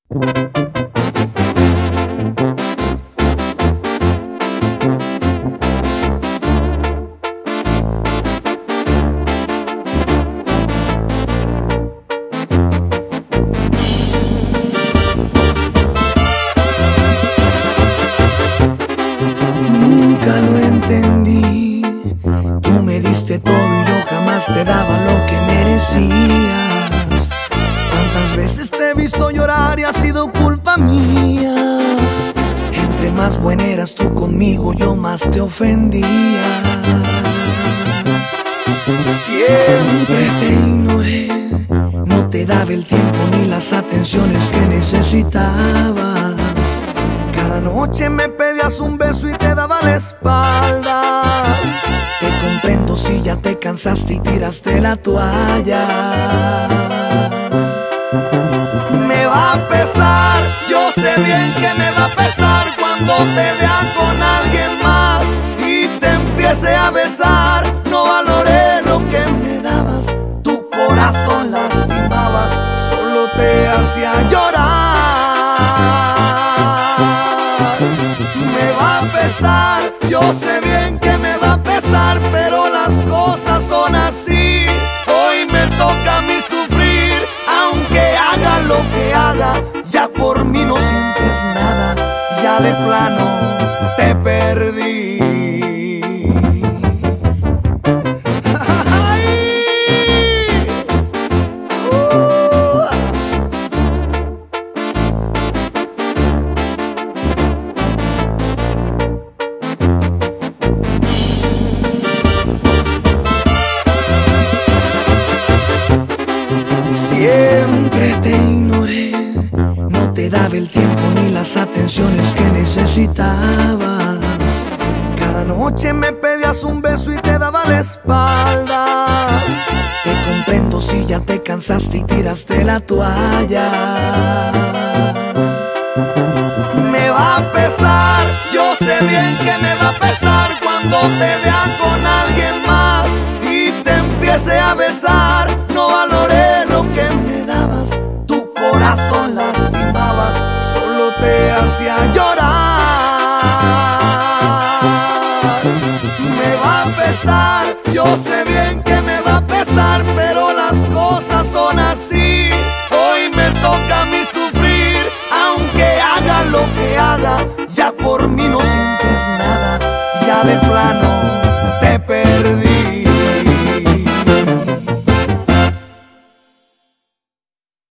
Nunca lo entendí. Tú me diste todo y yo jamás te daba lo que merecías. Cuántas veces te he visto llorar y ha sido culpa mía. Entre más buena eras tú conmigo, yo más te ofendía. Siempre te ignoré, no te daba el tiempo ni las atenciones que necesitabas. Cada noche me pedías un beso y te daba la espalda. Te comprendo si ya te cansaste y tiraste la toalla. Me va a pesar, yo sé bien que me va a pesar cuando te vea con alguien más y te empiece a besar. No valoré lo que me dabas, tu corazón lastimaba, solo te hacía llorar. Me va a pesar, yo sé bien que me va a pesar, pero las cosas son así. Hoy me toca a mí sufrir, aunque haga lo que haga, ya por mí no sientes nada, ya de plano te perdí. Siempre te ignoré, no te daba el tiempo ni las atenciones que necesitabas. Cada noche me pedías un beso y te daba la espalda. Te comprendo si ya te cansaste y tiraste la toalla. Me va a pesar, yo sé bien que me va a pesar cuando te vea con alguien más y te empiece a besar.